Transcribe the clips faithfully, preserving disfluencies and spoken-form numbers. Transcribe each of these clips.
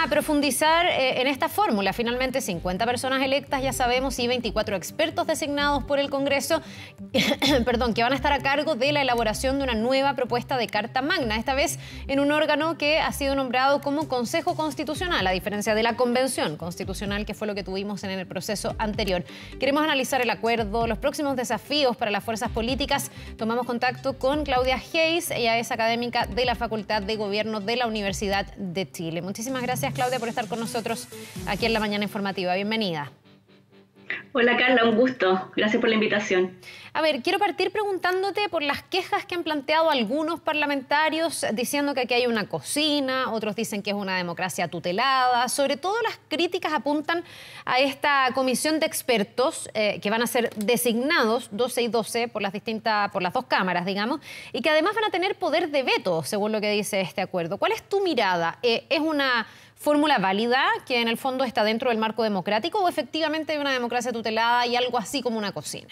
a profundizar eh, en esta fórmula. Finalmente, cincuenta personas electas, ya sabemos, y veinticuatro expertos designados por el Congreso, perdón, que van a estar a cargo de la elaboración de una nueva propuesta de Carta Magna, esta vez en un órgano que ha sido nombrado como Consejo Constitucional, a diferencia de la Convención Constitucional, que fue lo que tuvimos en el proceso anterior. Queremos analizar el acuerdo, los próximos desafíos para las fuerzas políticas. Tomamos contacto con Claudia Hayes, ella es académica de la Facultad de Gobierno de la Universidad de Chile. Muchísimas gracias, Claudia, por estar con nosotros aquí en La Mañana Informativa. Bienvenida. Hola, Carla, un gusto. Gracias por la invitación. A ver, quiero partir preguntándote por las quejas que han planteado algunos parlamentarios diciendo que aquí hay una cocina, otros dicen que es una democracia tutelada. Sobre todo las críticas apuntan a esta comisión de expertos eh, que van a ser designados doce y doce por las distintas, por las dos cámaras, digamos, y que además van a tener poder de veto, según lo que dice este acuerdo. ¿Cuál es tu mirada? Eh, ¿Es una fórmula válida que en el fondo está dentro del marco democrático o efectivamente hay una democracia tutelada y algo así como una cocina?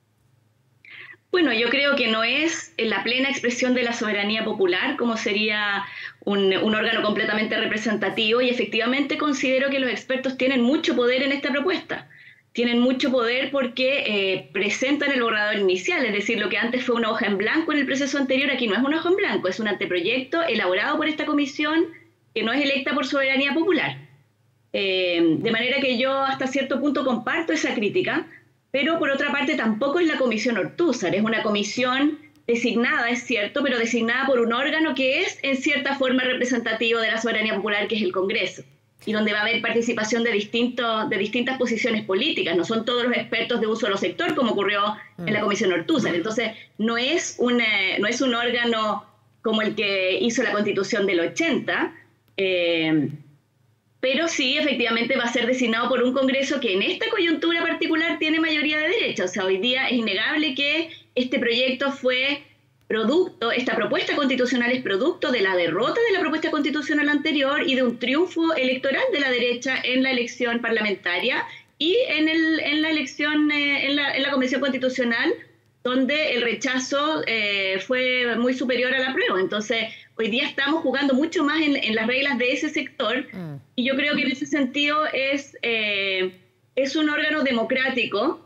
Bueno, yo creo que no es la plena expresión de la soberanía popular, como sería un, un órgano completamente representativo, y efectivamente considero que los expertos tienen mucho poder en esta propuesta. Tienen mucho poder porque eh, presentan el borrador inicial, es decir, lo que antes fue una hoja en blanco en el proceso anterior, aquí no es una hoja en blanco, es un anteproyecto elaborado por esta comisión que no es electa por soberanía popular. Eh, de manera que yo hasta cierto punto comparto esa crítica, pero por otra parte tampoco es la comisión Ortúzar, es una comisión designada, es cierto, pero designada por un órgano que es en cierta forma representativo de la soberanía popular, que es el Congreso, y donde va a haber participación de, distintos, de distintas posiciones políticas. No son todos los expertos de un solo sector, como ocurrió en la comisión Ortúzar. Entonces, no es, una, no es un órgano como el que hizo la Constitución del ochenta, Eh, pero sí, efectivamente va a ser designado por un Congreso que en esta coyuntura particular tiene mayoría de derecha. O sea, hoy día es innegable que este proyecto fue producto, esta propuesta constitucional es producto de la derrota de la propuesta constitucional anterior y de un triunfo electoral de la derecha en la elección parlamentaria y en, el, en la elección, eh, en, la, en la Convención Constitucional, donde el rechazo eh, fue muy superior al apruebo. Entonces, hoy día estamos jugando mucho más en, en las reglas de ese sector, mm. y yo creo que en ese sentido es, eh, es un órgano democrático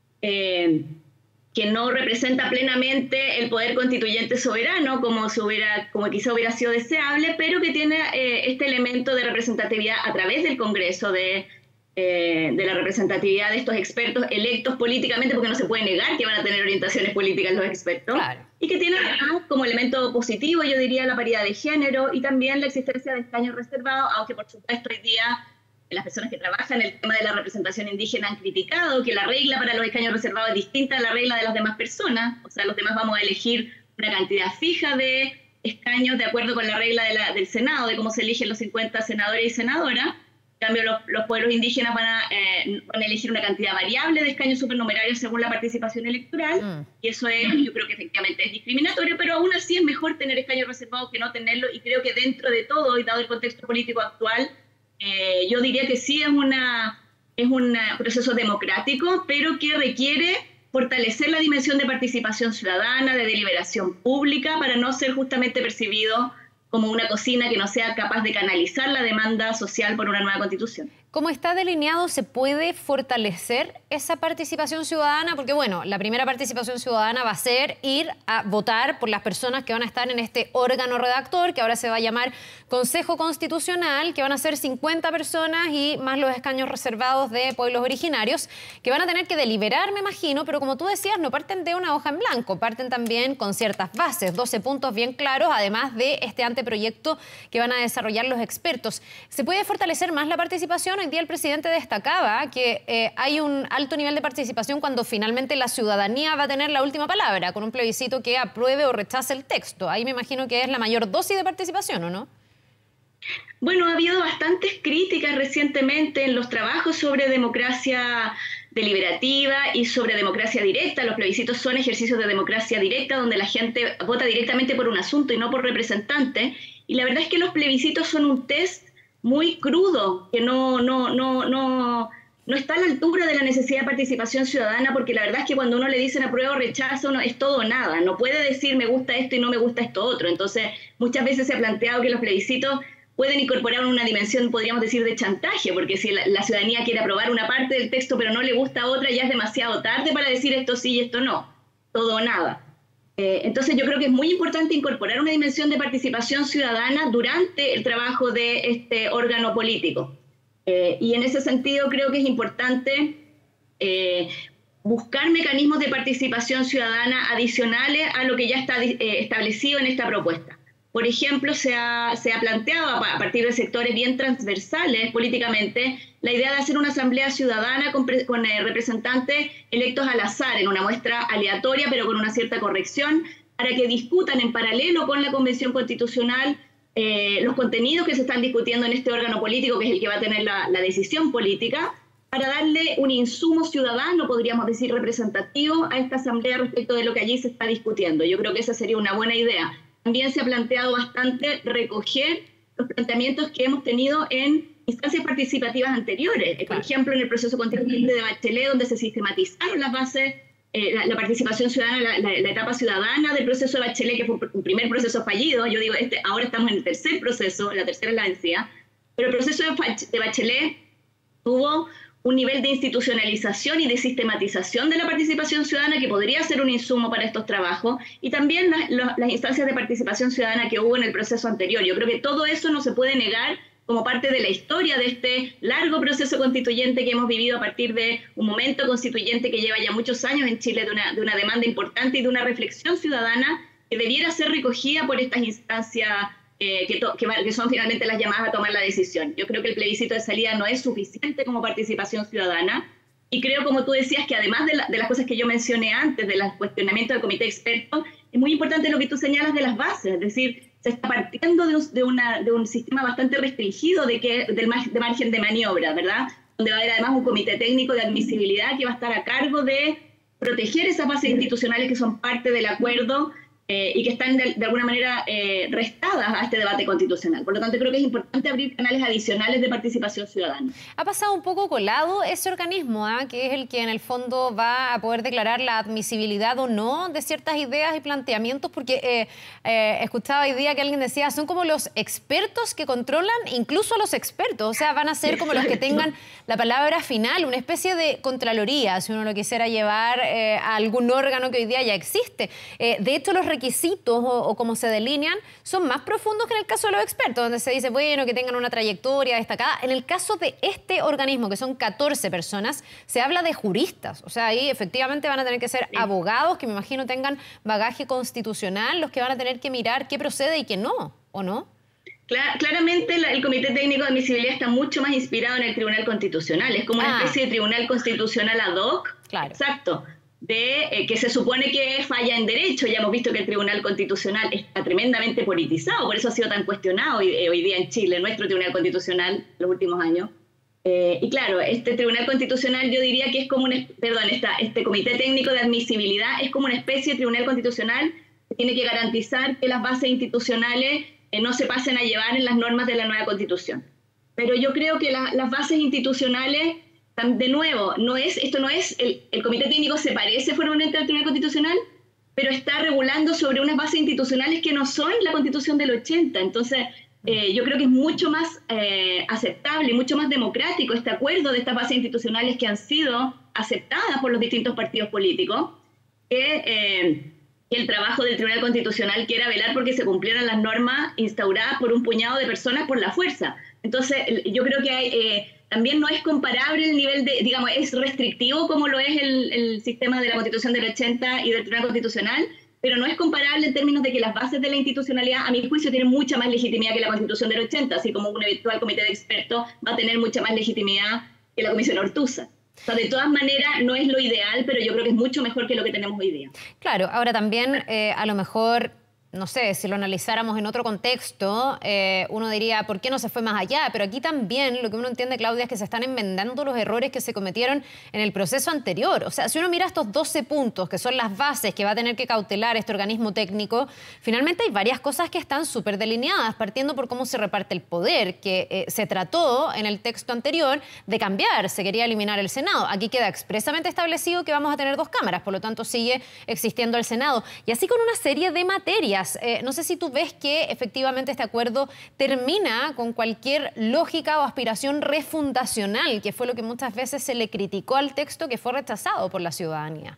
eh, que no representa plenamente el poder constituyente soberano, como, se hubiera, como quizá hubiera sido deseable, pero que tiene eh, este elemento de representatividad a través del Congreso, de Eh, de la representatividad de estos expertos electos políticamente, porque no se puede negar que van a tener orientaciones políticas los expertos, claro. Y que tienen además como elemento positivo, yo diría, la paridad de género y también la existencia de escaños reservados, aunque por supuesto hoy día las personas que trabajan en el tema de la representación indígena han criticado que la regla para los escaños reservados es distinta a la regla de las demás personas. O sea, los demás vamos a elegir una cantidad fija de escaños de acuerdo con la regla de la, del Senado, de cómo se eligen los cincuenta senadores y senadoras. En cambio, los, los pueblos indígenas van a, eh, van a elegir una cantidad variable de escaños supernumerarios según la participación electoral, mm. y eso es, yo creo que efectivamente es discriminatorio, pero aún así es mejor tener escaños reservados que no tenerlo, y creo que dentro de todo, y dado el contexto político actual, eh, yo diría que sí es, una, es un proceso democrático, pero que requiere fortalecer la dimensión de participación ciudadana, de deliberación pública, para no ser justamente percibido como una cocina que no sea capaz de canalizar la demanda social por una nueva constitución. ¿Cómo está delineado, se puede fortalecer esa participación ciudadana? Porque, bueno, la primera participación ciudadana va a ser ir a votar por las personas que van a estar en este órgano redactor, que ahora se va a llamar Consejo Constitucional, que van a ser cincuenta personas y más los escaños reservados de pueblos originarios, que van a tener que deliberar, me imagino, pero como tú decías, no parten de una hoja en blanco, parten también con ciertas bases, doce puntos bien claros, además de este anteproyecto que van a desarrollar los expertos. ¿Se puede fortalecer más la participación? Hoy día el presidente destacaba que eh, hay un alto nivel de participación cuando finalmente la ciudadanía va a tener la última palabra, con un plebiscito que apruebe o rechace el texto. Ahí me imagino que es la mayor dosis de participación, ¿o no? Bueno, ha habido bastantes críticas recientemente en los trabajos sobre democracia deliberativa y sobre democracia directa. Los plebiscitos son ejercicios de democracia directa donde la gente vota directamente por un asunto y no por representante. Y la verdad es que los plebiscitos son un test muy crudo, que no, no, no, no, no está a la altura de la necesidad de participación ciudadana, porque la verdad es que cuando uno le dicen apruebo o rechazo, no, es todo o nada. No puede decir me gusta esto y no me gusta esto otro. Entonces, muchas veces se ha planteado que los plebiscitos pueden incorporar una dimensión, podríamos decir, de chantaje, porque si la, la ciudadanía quiere aprobar una parte del texto pero no le gusta otra, ya es demasiado tarde para decir esto sí y esto no, todo o nada. Eh, entonces yo creo que es muy importante incorporar una dimensión de participación ciudadana durante el trabajo de este órgano político. Eh, y en ese sentido creo que es importante eh, buscar mecanismos de participación ciudadana adicionales a lo que ya está eh, establecido en esta propuesta. Por ejemplo, se ha, se ha planteado a partir de sectores bien transversales políticamente la idea de hacer una asamblea ciudadana con, con eh, representantes electos al azar, en una muestra aleatoria, pero con una cierta corrección, para que discutan en paralelo con la Convención Constitucional eh, los contenidos que se están discutiendo en este órgano político, que es el que va a tener la, la decisión política, para darle un insumo ciudadano, podríamos decir, representativo a esta asamblea respecto de lo que allí se está discutiendo. Yo creo que esa sería una buena idea. También se ha planteado bastante recoger los planteamientos que hemos tenido en instancias participativas anteriores. Por ejemplo, en el proceso constituyente de Bachelet, donde se sistematizaron las bases, eh, la, la participación ciudadana, la, la, la etapa ciudadana del proceso de Bachelet, que fue un primer proceso fallido. Yo digo, este, ahora estamos en el tercer proceso, la tercera es la vencida. Pero el proceso de Bachelet tuvo un nivel de institucionalización y de sistematización de la participación ciudadana que podría ser un insumo para estos trabajos, y también las, las instancias de participación ciudadana que hubo en el proceso anterior. Yo creo que todo eso no se puede negar como parte de la historia de este largo proceso constituyente que hemos vivido a partir de un momento constituyente que lleva ya muchos años en Chile, de una, de una demanda importante y de una reflexión ciudadana que debiera ser recogida por estas instancias Eh, que, to, que, que son finalmente las llamadas a tomar la decisión. Yo creo que el plebiscito de salida no es suficiente como participación ciudadana, y creo, como tú decías, que además de, la, de las cosas que yo mencioné antes, de los cuestionamientos del comité experto, es muy importante lo que tú señalas de las bases, es decir, se está partiendo de un, de una, de un sistema bastante restringido de, que, del mar, de margen de maniobra, ¿verdad? Donde va a haber además un comité técnico de admisibilidad que va a estar a cargo de proteger esas bases institucionales que son parte del acuerdo, Eh, y que están de, de alguna manera eh, restadas a este debate constitucional. Por lo tanto, creo que es importante abrir canales adicionales de participación ciudadana. Ha pasado un poco colado ese organismo, ¿eh? que es el que en el fondo va a poder declarar la admisibilidad o no de ciertas ideas y planteamientos, porque eh, eh, escuchaba hoy día que alguien decía, son como los expertos que controlan incluso a los expertos, o sea, van a ser como los que tengan la palabra final, una especie de contraloría, si uno lo quisiera llevar eh, a algún órgano que hoy día ya existe. Eh, de hecho, los requisitos o, o como se delinean son más profundos que en el caso de los expertos, donde se dice, bueno, que tengan una trayectoria destacada. En el caso de este organismo, que son catorce personas, se habla de juristas. O sea, ahí efectivamente van a tener que ser sí. abogados que me imagino tengan bagaje constitucional, los que van a tener que mirar qué procede y qué no, ¿o no? Claramente la, el Comité Técnico de Admisibilidad está mucho más inspirado en el Tribunal Constitucional. Es como una ah. especie de Tribunal Constitucional ad hoc. Claro. Exacto. De, eh, que se supone que falla en derecho. Ya hemos visto que el Tribunal Constitucional está tremendamente politizado, por eso ha sido tan cuestionado hoy, eh, hoy día en Chile, nuestro Tribunal Constitucional, en los últimos años. Eh, y claro, este Tribunal Constitucional yo diría que es como un, perdón, esta, este Comité Técnico de Admisibilidad es como una especie de Tribunal Constitucional que tiene que garantizar que las bases institucionales eh, no se pasen a llevar en las normas de la nueva Constitución. Pero yo creo que la, las bases institucionales, de nuevo, no es, esto no es, el, el Comité Técnico se parece formalmente al Tribunal Constitucional, pero está regulando sobre unas bases institucionales que no son la Constitución del ochenta. Entonces, eh, yo creo que es mucho más eh, aceptable y mucho más democrático este acuerdo de estas bases institucionales que han sido aceptadas por los distintos partidos políticos, que eh, el trabajo del Tribunal Constitucional, que era velar porque se cumplieran las normas instauradas por un puñado de personas por la fuerza. Entonces, yo creo que hay... Eh, También no es comparable el nivel de, digamos, es restrictivo como lo es el, el sistema de la Constitución del ochenta y del Tribunal Constitucional, pero no es comparable en términos de que las bases de la institucionalidad, a mi juicio, tienen mucha más legitimidad que la Constitución del ochenta, así como un eventual comité de expertos va a tener mucha más legitimidad que la Comisión Ortúzar. O sea, de todas maneras, no es lo ideal, pero yo creo que es mucho mejor que lo que tenemos hoy día. Claro, ahora también eh, a lo mejor... No sé, si lo analizáramos en otro contexto, eh, uno diría, ¿por qué no se fue más allá? Pero aquí también lo que uno entiende, Claudia, es que se están enmendando los errores que se cometieron en el proceso anterior. O sea, si uno mira estos doce puntos, que son las bases que va a tener que cautelar este organismo técnico, finalmente hay varias cosas que están súper delineadas, partiendo por cómo se reparte el poder, que eh, se trató en el texto anterior de cambiar, se quería eliminar el Senado. Aquí queda expresamente establecido que vamos a tener dos cámaras, por lo tanto sigue existiendo el Senado. Y así con una serie de materias días. Eh, no sé si tú ves que efectivamente este acuerdo termina con cualquier lógica o aspiración refundacional, que fue lo que muchas veces se le criticó al texto que fue rechazado por la ciudadanía.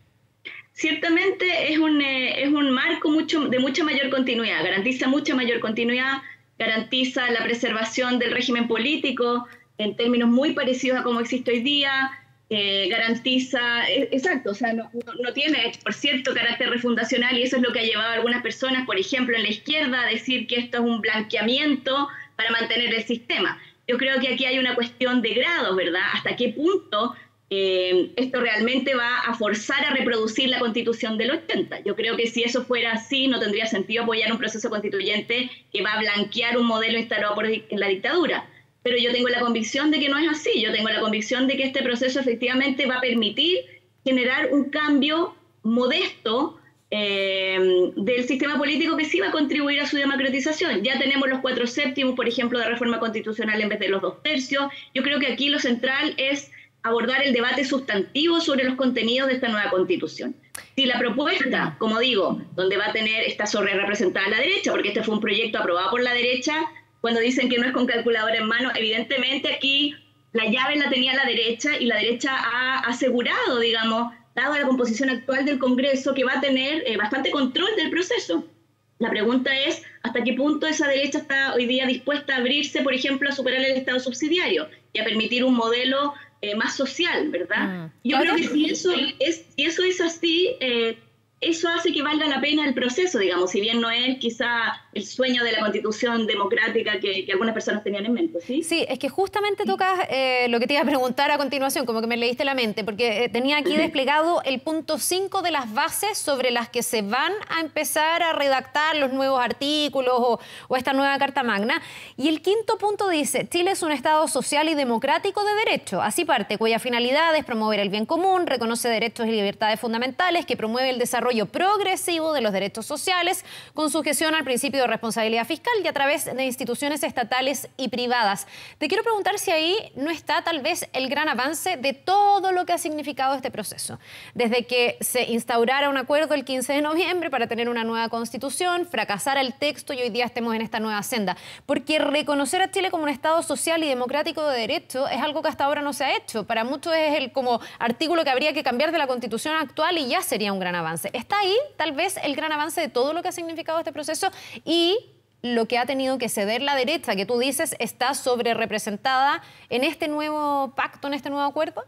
Ciertamente es un, eh, es un marco mucho, de mucha mayor continuidad, garantiza mucha mayor continuidad, garantiza la preservación del régimen político en términos muy parecidos a como existe hoy día, eh, garantiza, eh, exacto, o sea, no, no, no tiene, por cierto, carácter refundacional, y eso es lo que ha llevado a algunas personas, por ejemplo, en la izquierda, a decir que esto es un blanqueamiento para mantener el sistema. Yo creo que aquí hay una cuestión de grados, ¿verdad? ¿Hasta qué punto Eh, esto realmente va a forzar a reproducir la Constitución del ochenta? Yo creo que si eso fuera así, no tendría sentido apoyar un proceso constituyente que va a blanquear un modelo instalado por la dictadura. Pero yo tengo la convicción de que no es así. Yo tengo la convicción de que este proceso efectivamente va a permitir generar un cambio modesto eh, del sistema político que sí va a contribuir a su democratización. Ya tenemos los cuatro séptimos, por ejemplo, de reforma constitucional en vez de los dos tercios. Yo creo que aquí lo central es abordar el debate sustantivo sobre los contenidos de esta nueva Constitución. Si la propuesta, como digo, donde va a tener, está sobre representada la derecha, porque este fue un proyecto aprobado por la derecha, cuando dicen que no es con calculadora en mano, evidentemente aquí la llave la tenía la derecha, y la derecha ha asegurado, digamos, dado la composición actual del Congreso, que va a tener eh, bastante control del proceso. La pregunta es, ¿hasta qué punto esa derecha está hoy día dispuesta a abrirse, por ejemplo, a superar el Estado subsidiario y a permitir un modelo Eh, más social, ¿verdad? Mm. Yo creo que si eso es, si eso es así, eh, eso hace que valga la pena el proceso, digamos, si bien no es quizá el sueño de la Constitución democrática que, que algunas personas tenían en mente, ¿sí? Sí, es que justamente tocas eh, lo que te iba a preguntar a continuación, como que me leíste la mente, porque eh, tenía aquí desplegado el punto cinco de las bases sobre las que se van a empezar a redactar los nuevos artículos o, o esta nueva Carta Magna. Y el quinto punto dice: Chile es un Estado social y democrático de derecho. Así parte, cuya finalidad es promover el bien común, reconoce derechos y libertades fundamentales, que promueve el desarrollo progresivo de los derechos sociales, con sujeción al principio de responsabilidad fiscal y a través de instituciones estatales y privadas. Te quiero preguntar si ahí no está tal vez el gran avance de todo lo que ha significado este proceso. Desde que se instaurara un acuerdo el quince de noviembre para tener una nueva Constitución, fracasara el texto y hoy día estemos en esta nueva senda. Porque reconocer a Chile como un Estado social y democrático de derecho es algo que hasta ahora no se ha hecho. Para muchos es el como artículo que habría que cambiar de la Constitución actual y ya sería un gran avance. Está ahí tal vez el gran avance de todo lo que ha significado este proceso y lo que ha tenido que ceder la derecha, que tú dices está sobre representada en este nuevo pacto, en este nuevo acuerdo.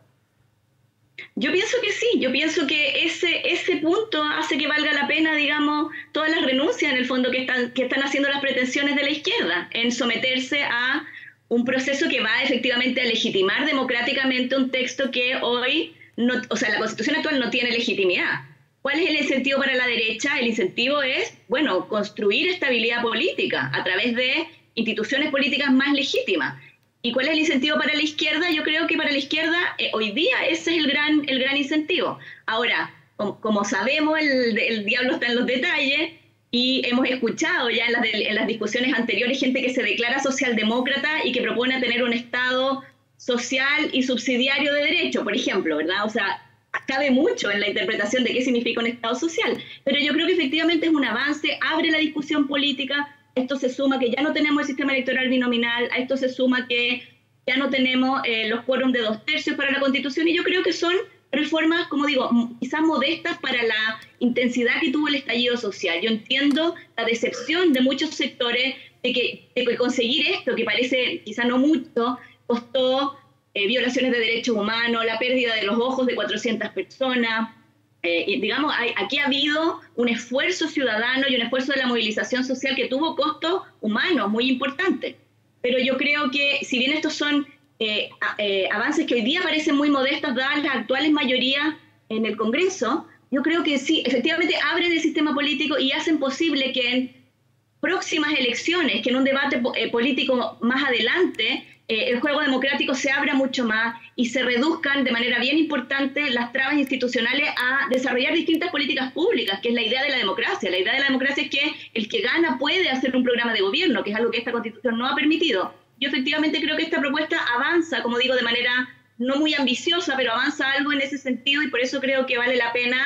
Yo pienso que sí, yo pienso que ese, ese punto hace que valga la pena, digamos, todas las renuncias en el fondo que están, que están haciendo las pretensiones de la izquierda en someterse a un proceso que va efectivamente a legitimar democráticamente un texto que hoy, no, o sea, la Constitución actual no tiene legitimidad. ¿Cuál es el incentivo para la derecha? El incentivo es, bueno, construir estabilidad política a través de instituciones políticas más legítimas. ¿Y cuál es el incentivo para la izquierda? Yo creo que para la izquierda eh, hoy día ese es el gran, el gran incentivo. Ahora, como, como sabemos, el, el diablo está en los detalles y hemos escuchado ya en las, de, en las discusiones anteriores gente que se declara socialdemócrata y que propone tener un Estado social y subsidiario de derecho, por ejemplo, ¿verdad? O sea, cabe mucho en la interpretación de qué significa un Estado social, pero yo creo que efectivamente es un avance, abre la discusión política. A esto se suma que ya no tenemos el sistema electoral binominal, a esto se suma que ya no tenemos eh, los quórums de dos tercios para la Constitución, y yo creo que son reformas, como digo, quizás modestas para la intensidad que tuvo el estallido social. Yo entiendo la decepción de muchos sectores de que, de que conseguir esto, que parece quizás no mucho, costó Eh, violaciones de derechos humanos, la pérdida de los ojos de cuatrocientas personas. Eh, y digamos, hay, aquí ha habido un esfuerzo ciudadano y un esfuerzo de la movilización social que tuvo costos humanos muy importantes. Pero yo creo que, si bien estos son eh, eh, avances que hoy día parecen muy modestos dadas las actuales mayorías en el Congreso, yo creo que sí, efectivamente abren el sistema político y hacen posible que en próximas elecciones, que en un debate eh, político más adelante, Eh, el juego democrático se abra mucho más y se reduzcan de manera bien importante las trabas institucionales a desarrollar distintas políticas públicas, que es la idea de la democracia. La idea de la democracia es que el que gana puede hacer un programa de gobierno, que es algo que esta Constitución no ha permitido. Yo efectivamente creo que esta propuesta avanza, como digo, de manera no muy ambiciosa, pero avanza algo en ese sentido, y por eso creo que vale la pena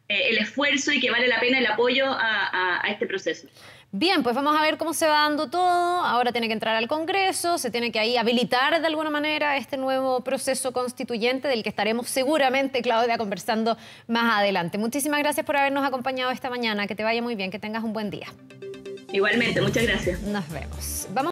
eh, el esfuerzo y que vale la pena el apoyo a, a, a este proceso. Bien, pues vamos a ver cómo se va dando todo. Ahora tiene que entrar al Congreso, se tiene que ahí habilitar de alguna manera este nuevo proceso constituyente del que estaremos seguramente, Claudia, conversando más adelante. Muchísimas gracias por habernos acompañado esta mañana. Que te vaya muy bien, que tengas un buen día. Igualmente, muchas gracias. Nos vemos. Vamos